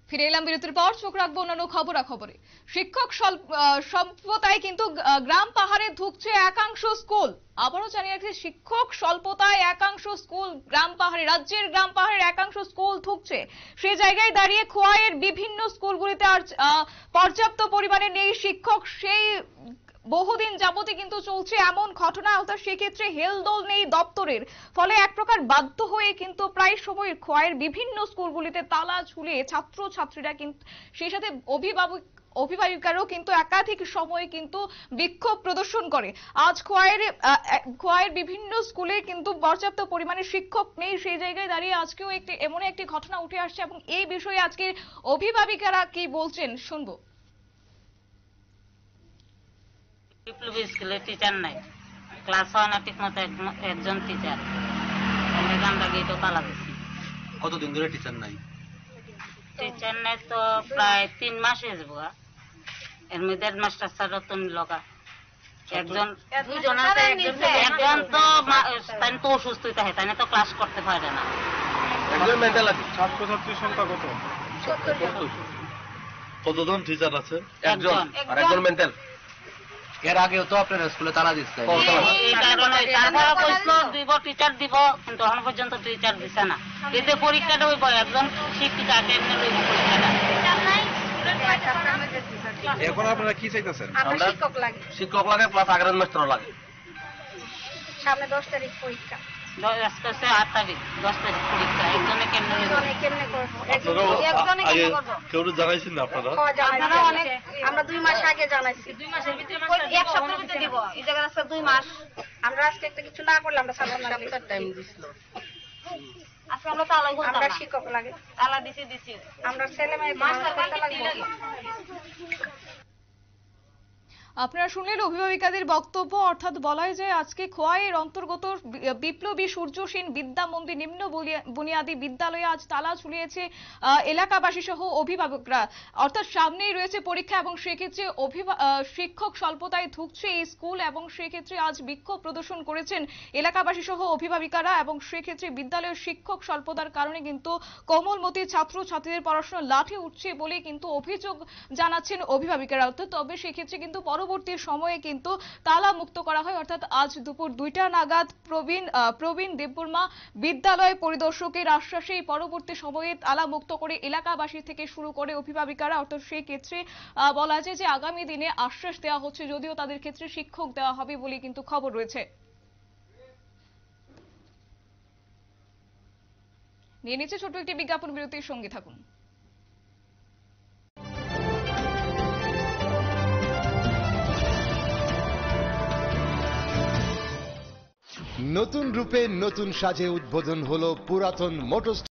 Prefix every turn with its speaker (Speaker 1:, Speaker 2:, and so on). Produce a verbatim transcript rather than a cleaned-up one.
Speaker 1: ফিরে এলাম বিরতির পর। চোখ রাখবো অন্যান্য খবরাখবরে। শিক্ষক স্বল্পতায় কিন্তু গ্রাম পাহাড়ে ঢুকছে একাংশ স্কুল। আবারও জানিয়ে রাখছি, শিক্ষক স্বল্পতায় একাংশ স্কুল গ্রাম পাহাড়ে, রাজ্যের গ্রাম পাহাড়ের একাংশ স্কুল ঢুকছে। সেই জায়গায় দাঁড়িয়ে খোয়াইয়ের বিভিন্ন স্কুলগুলিতে আর পর্যাপ্ত পরিমাণে নেই শিক্ষক। সেই বহুদিন যাবতই কিন্তু চলছে এমন ঘটনা, অর্থাৎ সেক্ষেত্রে হেলদোল নেই দপ্তরের। ফলে এক প্রকার বাধ্য হয়ে কিন্তু প্রায় সময় খোয়াইয়ের বিভিন্ন স্কুলগুলিতে তালা ঝুলিয়ে ছাত্র ছাত্রীরা কিন্তু, সেই সাথে অভিভাবক অভিভাবিকারাও কিন্তু একাধিক সময় কিন্তু বিক্ষোভ প্রদর্শন করে। আজ খোয়াইয়ের খোয়াইয়ের বিভিন্ন স্কুলে কিন্তু পর্যাপ্ত পরিমাণে শিক্ষক নেই। সেই জায়গায় দাঁড়িয়ে আজকেও একটি এমন একটি ঘটনা উঠে আসছে এবং এই বিষয়ে আজকে অভিভাবিকারা কি বলছেন শুনবো।
Speaker 2: বিপ্লবী স্কুলে টিচার নাই, ক্লাস হয় না ঠিক মতো একজন টিচার। আমরা গেটও তালা দিচ্ছি।
Speaker 3: কতদিন ধরে টিচার নাই?
Speaker 2: টিচার নাই তো প্রায় তিন মাস হয়ে যাবো। এর মধ্যে হেডমাস্টার স্যারও তো লগা একজন দুজন আছে, একজন তো তাই তো অসুস্থ হইতে হয়, তাই না তো ক্লাস করতে পারে না।
Speaker 3: একজন মেন্টাল আছে।
Speaker 4: ছাত্রছাত্রীর সংখ্যা কত?
Speaker 3: কতজন টিচার আছে? একজন। আর একজন মেন্টাল। এর আগেও তো আপনার স্কুলে তালা দিচ্ছে।
Speaker 2: এই কারণে তারপরে কইছিল দিব টিচার দিব, কিন্তু এখন পর্যন্ত টিচার দিছে না। এতে পরীক্ষাটা হইব, একজন শিক্ষিকা কেমনে লইব পরীক্ষাটা।
Speaker 4: এখন আপনারা কি চাইতেছেন?
Speaker 5: আমরা শিক্ষক লাগে,
Speaker 3: শিক্ষক লাগে প্লাস আগের মাস্টার লাগে।
Speaker 5: সামনে দশ তারিখ পরীক্ষা,
Speaker 2: আজকে আট তারিখ, দশ তারিখ পরীক্ষা। একজনে কেমনে লইব?
Speaker 5: কেমনে করবো?
Speaker 4: কেউ জানাইছেন না আপনারা?
Speaker 5: আপনারা অনেক, আমরা দুই মাস আগে জানাইছি, দুই মাসের ভিতরে এক সপ্তাহের ভিতরে দিব। এই জায়গায় আছে দুই মাস, আমরা আজকে একটা কিছু না করলে আমরা সামনে সপ্তাহ টাইম দিছিল। আজকে আমরা তালাই বলতাম, আমরা শিক্ষক লাগে তালা দিছি দিছি আমরা ছেলে মেয়ে মাস্টার তালা লাগে।
Speaker 1: আপনারা শুনলেন অভিভাবিকাদের বক্তব্য। অর্থাৎ বলা যায় আজকে খোয়াইয়ের অন্তর্গত বিপ্লবী সূর্য সেন বিদ্যা মন্দির নিম্ন বুনিয়াদী বিদ্যালয়ে আজ তালা ঝুলিয়েছে এলাকাবাসী সহ অভিভাবকরা। অর্থাৎ সামনেই রয়েছে পরীক্ষা এবং সেক্ষেত্রে শিক্ষক স্বল্পতায় ঢুকছে এই স্কুল এবং সেক্ষেত্রে আজ বিক্ষোভ প্রদর্শন করেছেন এলাকাবাসী সহ অভিভাবিকারা। এবং সেক্ষেত্রে বিদ্যালয়ের শিক্ষক স্বল্পতার কারণে কিন্তু কোমলমতি ছাত্র ছাত্রীদের পড়াশোনা লাঠি উঠছে বলে কিন্তু অভিযোগ জানাচ্ছেন অভিভাবিকারা। তবে সেক্ষেত্রে কিন্তু পরবর্তী সময়ে কিন্তু তালা মুক্ত করা হয়। অর্থাৎ আজ দুপুর দুইটা নাগাদ প্রবীণ প্রবীণ দেববর্মা বিদ্যালয় পরিদর্শকের আশ্বাসে পরবর্তী সময়ে তালা মুক্ত করে এলাকাবাসী থেকে শুরু করে অভিভাবিকারা। অর্থাৎ সেই ক্ষেত্রে বলা যায় যে আগামী দিনে আশ্বাস দেওয়া হচ্ছে, যদিও তাদের ক্ষেত্রে শিক্ষক দেওয়া হবে বলে কিন্তু খবর রয়েছে। নিয়ে নিচ্ছে ছোট একটি বিজ্ঞাপন বিরতির সঙ্গে থাকুন।
Speaker 6: নতুন রূপে নতুন সাজে উদ্বোধন হলো পুরাতন মোটরস